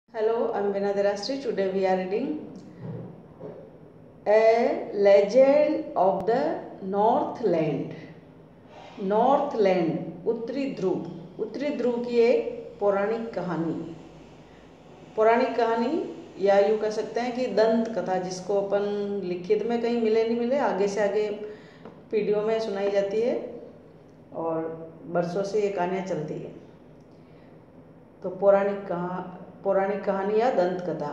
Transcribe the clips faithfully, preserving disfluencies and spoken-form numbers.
Hello, I'm Veena Derastri. Today we are reading A Legend of the Northland. Northland, उत्तरी ध्रुव। उत्तरी ध्रुव की एक पौराणिक कहानी। पौराणिक कहानी या यूँ कह सकते हैं कि दंत कथा, जिसको अपन लिखित में कहीं मिले नहीं मिले, आगे से आगे पीढ़ियों में सुनाई जाती है और बरसों से ये कहानियाँ चलती है। तो पौराणिक कहा पौराणिक कहानी या दंत कथा।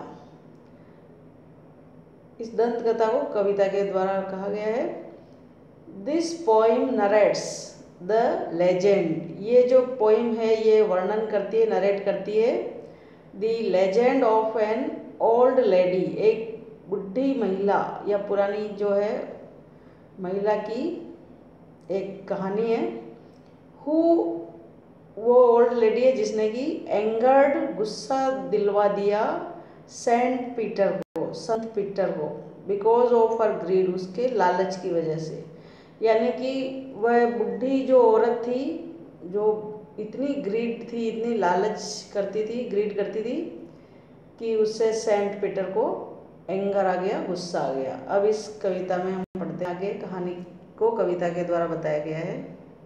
इस दंत कथा को कविता के द्वारा कहा गया है। This poem narrates the legend. ये जो पोइम है ये वर्णन करती है, नरेट करती है the legend of an old lady. एक बुढ़ी महिला या पुरानी जो है महिला की एक कहानी है। हु वो ओल्ड लेडी है जिसने कि एंगर्ड, गुस्सा दिलवा दिया सेंट पीटर को, संत पीटर को, बिकॉज ऑफ हर ग्रीड, उसके लालच की वजह से। यानी कि वह बुढ़ी जो औरत थी जो इतनी ग्रीड थी, इतनी लालच करती थी, ग्रीड करती थी कि उससे सेंट पीटर को एंगर आ गया, गुस्सा आ गया। अब इस कविता में हम पढ़ते हैं आगे। कहानी को कविता के द्वारा बताया गया है।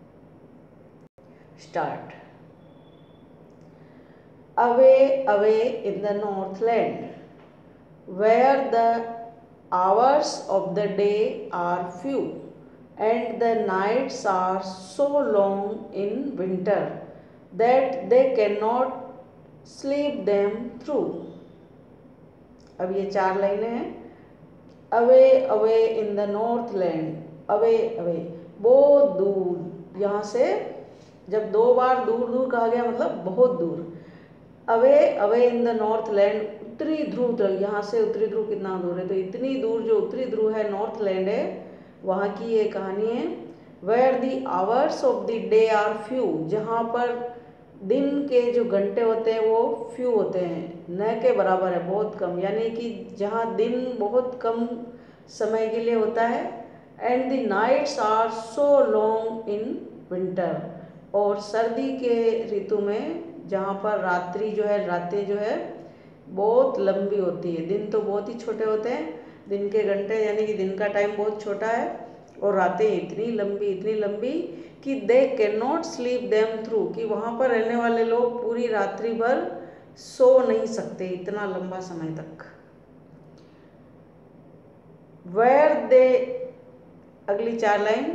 Start. Away, away in the northland, where the hours of the day are few and the nights are so long in winter that they cannot sleep them through. अब ये चार लाइनें हैं। Away away in the north land, away away बहुत दूर। यहाँ से जब दो बार दूर दूर कहा गया मतलब बहुत दूर। Away away in the north land, उत्तरी ध्रुव तक। यहाँ से उत्तरी ध्रुव कितना दूर है, तो इतनी दूर जो उत्तरी ध्रुव है, नॉर्थ लैंड है, वहाँ की ये कहानी है। Where the hours of the day are few, जहाँ पर दिन के जो घंटे होते हैं वो फ्यू होते हैं, न के बराबर है, बहुत कम। यानी कि जहाँ दिन बहुत कम समय के लिए होता है। And the nights are so long in winter, और सर्दी के ऋतु में जहाँ पर रात्रि जो है, रातें जो है बहुत लंबी होती है। दिन तो बहुत ही छोटे होते हैं, दिन के घंटे यानी कि दिन का टाइम बहुत छोटा है, और रातें इतनी लंबी इतनी लंबी कि they can not sleep them through, कि वहाँ पर रहने वाले लोग पूरी रात्रि भर सो नहीं सकते इतना लंबा समय तक। वेयर दे, अगली चार लाइन,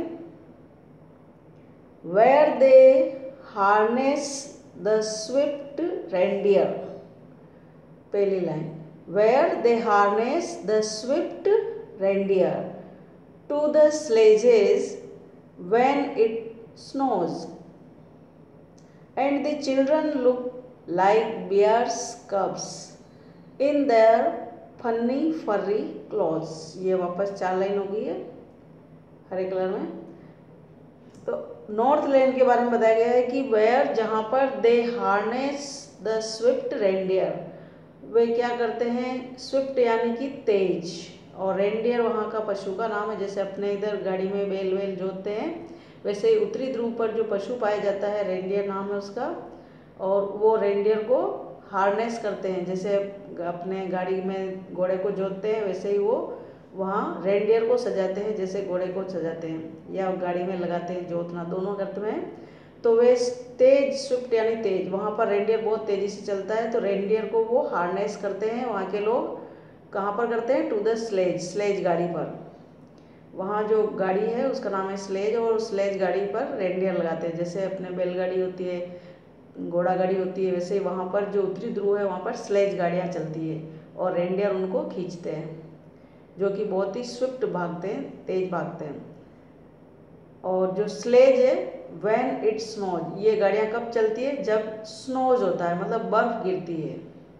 where they harness the swift reindeer. पहली लाइन, where they harness the swift reindeer to the sledges when it snows and the children look like bears cubs in their funny furry clothes। ये वापस चार line हो गई है हरे colour में। तो नॉर्थ लैंड के बारे में बताया गया है कि वेयर, जहाँ पर they harness the swift reindeer, वे क्या करते हैं, स्विफ्ट यानी कि तेज, और रेंडियर वहाँ का पशु का नाम है। जैसे अपने इधर गाड़ी में बैल वेल जोतते हैं, वैसे ही उत्तरी ध्रुव पर जो पशु पाया जाता है रेंडियर नाम है उसका, और वो रेंडियर को हार्नेस करते हैं। जैसे अपने गाड़ी में घोड़े को जोतते हैं वैसे ही वो वहाँ रेंडियर को सजाते हैं, जैसे घोड़े को सजाते हैं या गाड़ी में लगाते हैं, जोतना दोनों करते हैं। तो वे तेज, स्विफ्ट यानी तेज, वहाँ पर रेंडियर बहुत तेज़ी से चलता है, तो रेंडियर को वो हार्नेस करते हैं वहाँ के लोग। कहाँ पर करते हैं, टू द स्लेज, स्लेज गाड़ी पर। वहाँ जो गाड़ी है उसका नाम है स्लेज, और स्लेज गाड़ी पर रेंडियर लगाते हैं। जैसे अपने बैलगाड़ी होती है, घोड़ा गाड़ी होती है, वैसे वहाँ पर जो उत्तरी ध्रुव है वहाँ पर स्लेज गाड़ियाँ चलती है, और रेंडियर उनको खींचते हैं, जो कि बहुत ही स्विफ्ट भागते हैं, तेज भागते हैं। और जो स्लेज है, व्हेन इट स्नोज, ये गाड़ियाँ कब चलती है, जब स्नोज होता है, मतलब बर्फ गिरती है।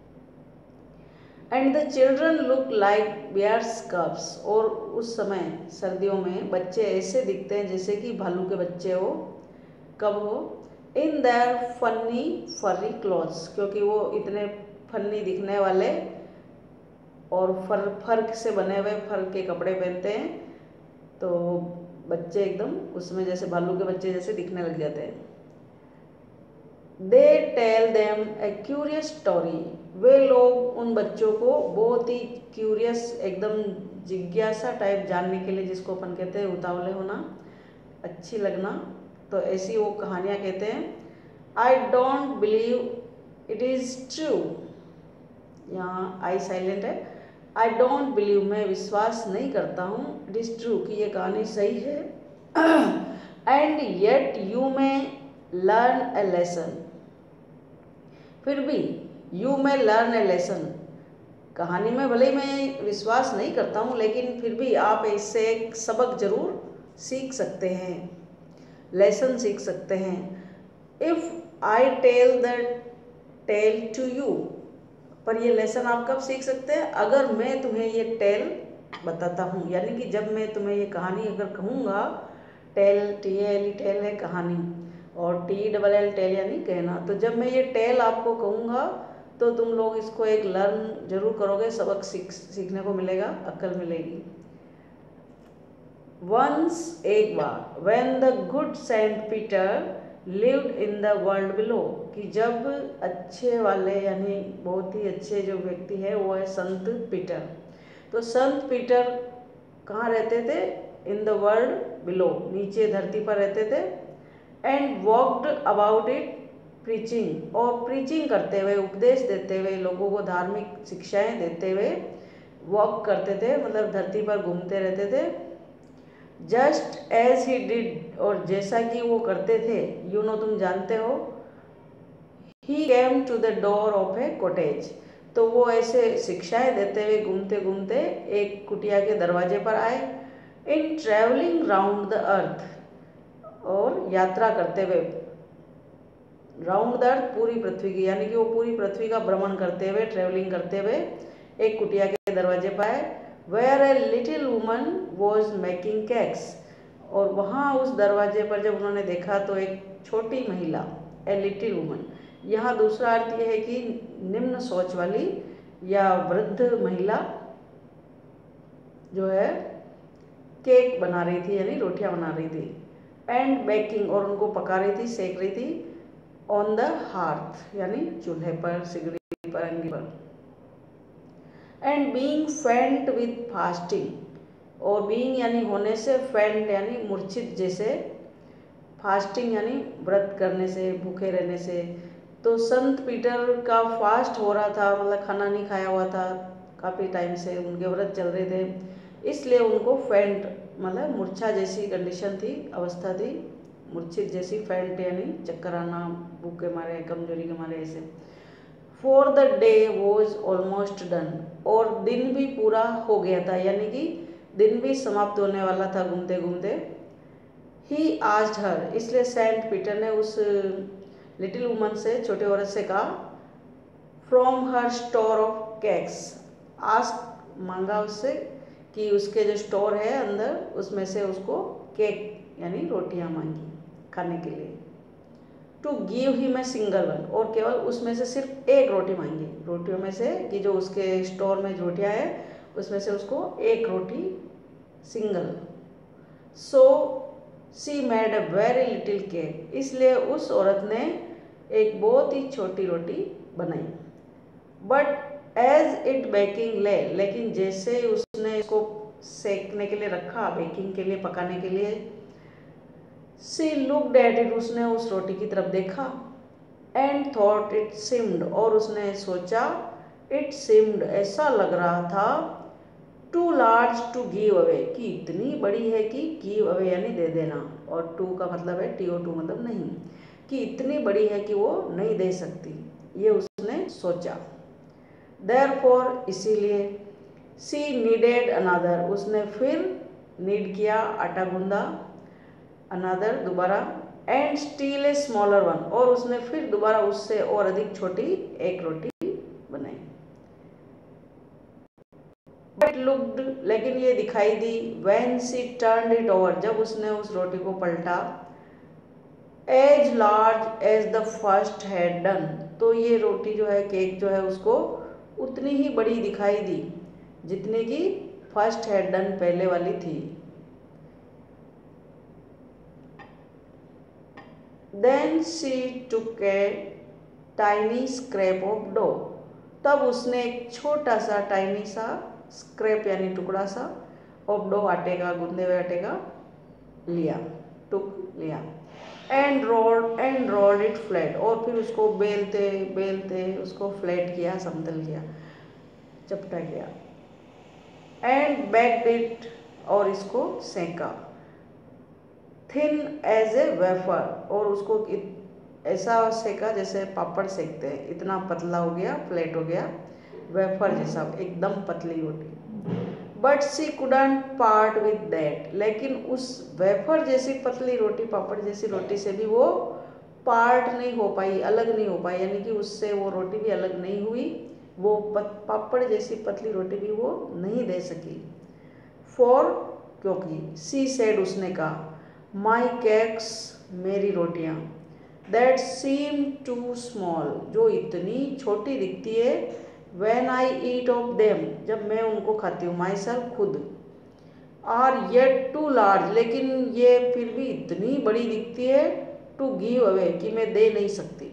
And the children look like bears cubs, और उस समय सर्दियों में बच्चे ऐसे दिखते हैं जैसे कि भालू के बच्चे हो। कब हो, in their funny furry clothes, क्योंकि वो इतने फनी दिखने वाले और फर फर से बने हुए फर के कपड़े पहनते हैं, तो बच्चे एकदम उसमें जैसे भालू के बच्चे जैसे दिखने लग जाते हैं। They tell them a curious story, वे लोग उन बच्चों को बहुत ही क्यूरियस, एकदम जिज्ञासा टाइप जानने के लिए, जिसको अपन कहते हैं उतावले होना, अच्छी लगना, तो ऐसी वो कहानियाँ कहते हैं। I don't believe it is true, यहाँ आई साइलेंट है। आई डोंट बिलीव, मैं विश्वास नहीं करता हूँ, इट इज़ ट्रू, कि ये कहानी सही है। And yet you may learn a lesson, फिर भी you may learn a lesson, कहानी में भले ही मैं विश्वास नहीं करता हूँ, लेकिन फिर भी आप इससे एक सबक जरूर सीख सकते हैं, लेसन सीख सकते हैं। If I tell the tale to you, पर ये लेसन आप कब सीख सकते हैं? अगर मैं तुम्हें ये टेल बताता हूँ, यानी कि जब मैं तुम्हें ये कहानी अगर कहूँगा, टेल, टी एल टेल है कहानी, और टी डबल एल टेल यानी कहना, तो जब मैं ये टेल आपको कहूँगा तो तुम लोग इसको एक लर्न जरूर करोगे, सबक सीख सीखने को मिलेगा, अक्ल मिलेगी। वंस, एक बार, when the good saint Peter lived in the world below, कि जब अच्छे वाले यानी बहुत ही अच्छे जो व्यक्ति है वो है संत पीटर। तो संत पीटर कहाँ रहते थे? इन द वर्ल्ड बिलो, नीचे धरती पर रहते थे। And walked about it preaching, और प्रीचिंग करते हुए, उपदेश देते हुए, लोगों को धार्मिक शिक्षाएं देते हुए वॉक करते थे, मतलब धरती पर घूमते रहते थे। जस्ट एज ही डिड, और जैसा कि वो करते थे, यू नो तुम जानते हो, he came to the door of a cottage, तो वो ऐसे शिक्षाएं देते हुए घूमते घूमते एक कुटिया के दरवाजे पर आए। In travelling round the earth, और यात्रा करते हुए, राउंड द अर्थ पूरी पृथ्वी की, यानी कि वो पूरी पृथ्वी का भ्रमण करते हुए, ट्रेवलिंग करते हुए एक कुटिया के दरवाजे पर आए। Where a little woman was making cakes, और वहाँ उस दरवाजे पर जब उन्होंने देखा तो एक छोटी महिला, ए लिटिल वुमन, यहाँ दूसरा अर्थ यह है कि निम्न सोच वाली या वृद्ध महिला जो है केक बना रही थी, यानी रोटियां बना रही थी। एंड बेकिंग, और उनको पका रही थी, सेक रही थी। ऑन द हार्थ, यानी चूल्हे पर, सिगड़ी पर, अंगी पर। And being faint with fasting, और बीइंग यानी होने से, फेंट यानी मूर्छित जैसे, फास्टिंग यानी व्रत करने से, भूखे रहने से। तो संत पीटर का फास्ट हो रहा था, मतलब खाना नहीं खाया हुआ था काफ़ी टाइम से, उनके व्रत चल रहे थे, इसलिए उनको फेंट, मतलब मूर्छा जैसी कंडीशन थी, अवस्था थी, मूर्छित जैसी, फेंट यानी चक्कर आना, भूख के मारे, कमजोरी के मारे ऐसे। For the day was almost done, और दिन भी पूरा हो गया था, यानी कि दिन भी समाप्त होने वाला था घूमते घूमते। ही आस्क्ड हर, इसलिए सेंट पीटर ने उस लिटिल वुमन से, छोटे औरत से कहा, from her store of cakes, ask मांगा उससे कि उसके जो स्टोर है अंदर, उसमें से उसको केक यानी रोटियां मांगी खाने के लिए। To give him a single one, और केवल उसमें से सिर्फ एक रोटी मांगी, रोटियों में से कि जो उसके स्टोर में रोटियां है उसमें से उसको एक रोटी, single. So she made a very little cake, इसलिए उस औरत ने एक बहुत ही छोटी रोटी बनाई। बट एज इट बेकिंग ले, लेकिन जैसे उसने इसको सेकने के लिए रखा, बेकिंग के लिए, पकाने के लिए, सी लुक्ड एट इट, उसने उस रोटी की तरफ देखा। एंड थॉट इट सिम्ड, और उसने सोचा, इट सिम्ड, ऐसा लग रहा था, too large to give away, कि इतनी बड़ी है कि गिव अवे यानी दे देना, और टू का मतलब है, टी ओ टू मतलब नहीं, कि इतनी बड़ी है कि वो नहीं दे सकती, ये उसने सोचा। देयरफॉर, इसीलिए, सी नीडेड अनदर, उसने फिर नीड किया, आटा गूंदा, अनदर दोबारा, and still a smaller one, और उसने फिर दोबारा उससे और अधिक छोटी एक रोटी बनाई। बट लुक्ड, लेकिन ये दिखाई दी, when she turned it over, जब उसने उस रोटी को पलटा, as large as the first had done, तो ये रोटी जो है, केक जो है, उसको उतनी ही बड़ी दिखाई दी जितनी की फर्स्ट हैड डन, पहले वाली थी। Then she took a tiny scrap of dough, तब उसने एक छोटा सा टाइनी सा स्क्रैप यानी टुकड़ा सा ऑफ डो, आटे का, गूंदे हुए आटे का लिया, टुक लिया। And rolled and rolled it flat, और फिर उसको बेलते बेलते उसको फ्लैट किया, समतल किया, चपटा किया। एंड बेक्ड इट, और इसको सेंका। थिन एज ए वेफर, और उसको ऐसा सेका जैसे पापड़ सेकते हैं, इतना पतला हो गया, फ्लैट हो गया, वेफर जैसा, एकदम पतली रोटी। But she couldn't part with that, लेकिन उस वेफर जैसी पतली रोटी, पापड़ जैसी रोटी से भी वो पार्ट नहीं हो पाई, अलग नहीं हो पाई, यानी कि उससे वो रोटी भी अलग नहीं हुई, वो पापड़ जैसी पतली रोटी भी वो नहीं दे सकी। फॉर, क्योंकि, सी सेड, उसने कहा, माई केक्स, मेरी रोटियां, दैट सीम टू स्मॉल, जो इतनी छोटी दिखती है, when I eat of them, जब मैं उनको खाती हूँ, माई सेल्फ, खुद, आर येट टू लार्ज, लेकिन ये फिर भी इतनी बड़ी दिखती है, टू गिव अवे, कि मैं दे नहीं सकती।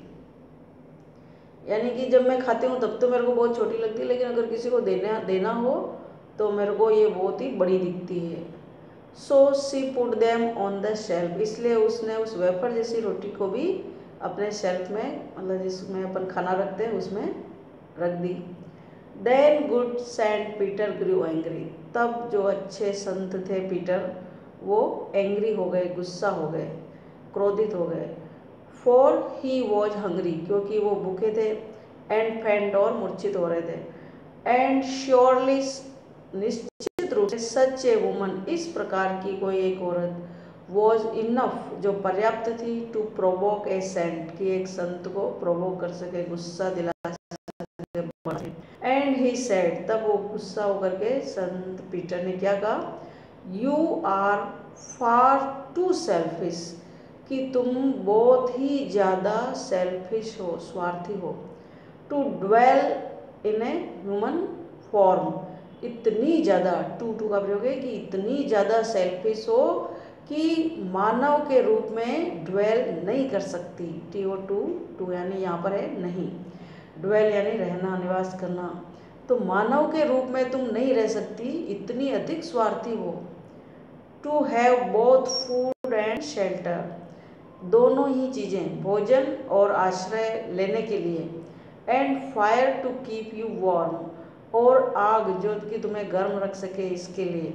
यानी कि जब मैं खाती हूँ तब तो मेरे को बहुत छोटी लगती है, लेकिन अगर किसी को देना देना हो तो मेरे को ये बहुत ही बड़ी दिखती है। So she put them on the shelf, इसलिए उसने उस वेफर जैसी रोटी को भी अपने शेल्फ में, मतलब जिसमें अपन खाना रखते हैं, उसमें रख दी। Then good saint Peter grew angry, तब जो अच्छे संत थे पीटर, वो एंग्री हो गए, गुस्सा हो गए, क्रोधित हो गए। फॉर ही वॉज हंग्री, क्योंकि वो भूखे थे, एंड फेंट, और मूर्छित हो रहे थे। एंड श्योरली, निश्चित रूप से, सच ए वुमन, इस प्रकार की कोई एक औरत, वॉज इनफ, जो पर्याप्त थी, टू प्रोवोक ए सेंट, कि एक संत को प्रोवोक कर सके, गुस्सा दिला सके। एंड ही सेड, तब वो गुस्सा होकर के संत पीटर ने क्या कहा, you are far too selfish, कि तुम बहुत ही ज़्यादा सेल्फिश हो, स्वार्थी हो, to dwell in a human form, इतनी ज़्यादा, टू टू का प्रयोग है, कि इतनी ज़्यादा सेल्फिश हो कि मानव के रूप में ड्वेल नहीं कर सकती। टी ओ टू टू यानी यहाँ पर है नहीं, ड्वेल यानी रहना, निवास करना, तो मानव के रूप में तुम नहीं रह सकती, इतनी अधिक स्वार्थी हो। To have both food and shelter, दोनों ही चीज़ें, भोजन और आश्रय लेने के लिए। And fire to keep you warm, और आग जो कि तुम्हें गर्म रख सके, इसके लिए।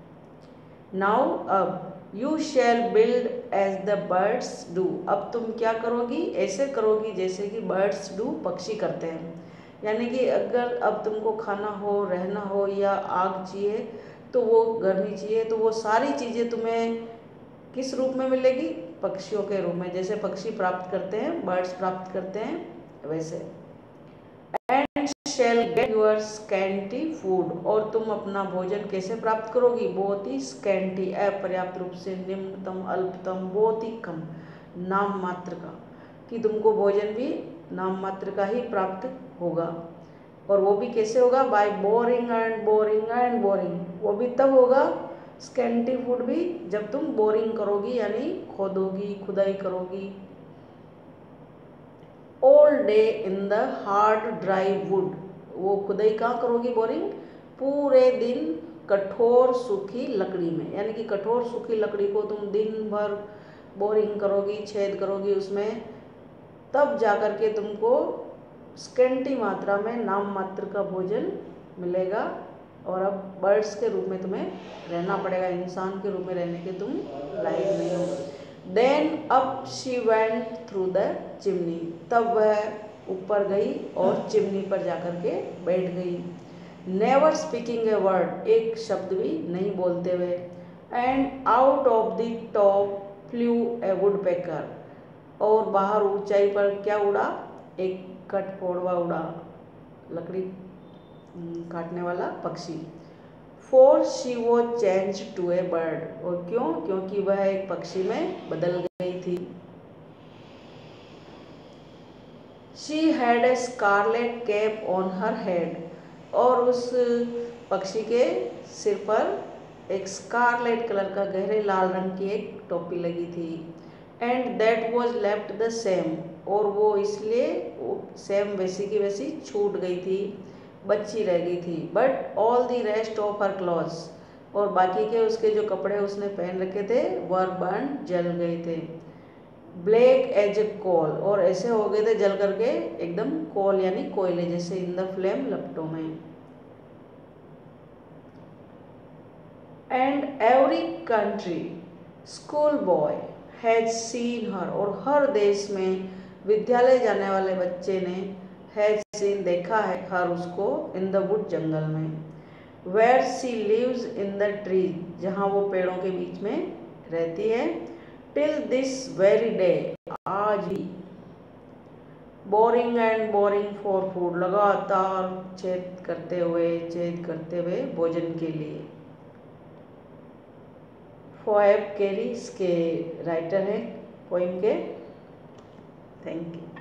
नाउ, अब, you shall build as the birds do, अब तुम क्या करोगी, ऐसे करोगी जैसे कि बर्ड्स डू, पक्षी करते हैं। यानी कि अगर अब तुमको खाना हो, रहना हो, या आग चाहिए, तो वो गर्मी चाहिए, तो वो सारी चीज़ें तुम्हें किस रूप में मिलेगी, पक्षियों के रूप में, जैसे पक्षी प्राप्त करते हैं, बर्ड्स प्राप्त करते हैं, वैसे। And shall get your scanty food, और तुम अपना भोजन कैसे प्राप्त करोगी, बहुत ही स्कैंटी, अपर्याप्त रूप से, निम्नतम, अल्पतम, बहुत ही कम, नाम मात्र का, कि तुमको भोजन भी नाम मात्र का ही प्राप्त होगा। और वो भी कैसे होगा, by boring and boring and boring, वो भी तब होगा, स्कैंटी फूड भी, जब तुम बोरिंग करोगी, यानी खोदोगी, खुदाई करोगी। All day in the hard dry wood, वो खुदाई कहाँ करोगी, बोरिंग, पूरे दिन कठोर सूखी लकड़ी में, यानी कि कठोर सूखी लकड़ी को तुम दिन भर बोरिंग करोगी, छेद करोगी उसमें, तब जाकर के तुमको स्कैंटी मात्रा में, नाम मात्र का भोजन मिलेगा। और अब बर्ड्स के रूप में तुम्हें रहना पड़ेगा, इंसान के रूप में रहने के तुम लायक नहीं हो। Then up she went through the chimney, तब वह ऊपर गई और चिमनी पर जाकर के बैठ गई। नेवर स्पीकिंग ए वर्ड, एक शब्द भी नहीं बोलते हुए। And out of the top flew a woodpecker, और बाहर ऊंचाई पर क्या उड़ा, एक कठफोड़वा उड़ा, लकड़ी काटने वाला पक्षी। For she was change to a bird, और क्यों, क्योंकि वह एक पक्षी में बदल गई थी। She had a scarlet cap on her head, और उस पक्षी के सिर पर एक स्कारलेट कलर का, गहरे लाल रंग की एक टोपी लगी थी। And that was left the same, और वो इसलिए सेम वैसी की वैसी छूट गई थी, बची रह गई थी। But all the rest of her clothes, और बाकी के उसके जो कपड़े उसने पहन रखे थे वर बर्न, जल गए थे। ब्लैक एज ए कोल, और ऐसे हो गए थे जल करके एकदम कोल यानी कोयले जैसे, इन द फ्लेम, लपटों में। And every country school boy has seen her, और हर देश में विद्यालय जाने वाले बच्चे ने हैज सीन, देखा है, हर उसको, इन द वुड, जंगल में। Where she lives in the tree, जहाँ वो पेड़ों के बीच में रहती है। टिल दिस वेरी डे, आज ही। Boring and boring for food, लगातार छेद करते हुए छेद करते हुए भोजन के लिए। फोएब कैरी इसके राइटर हैं पोइम के। Thank you.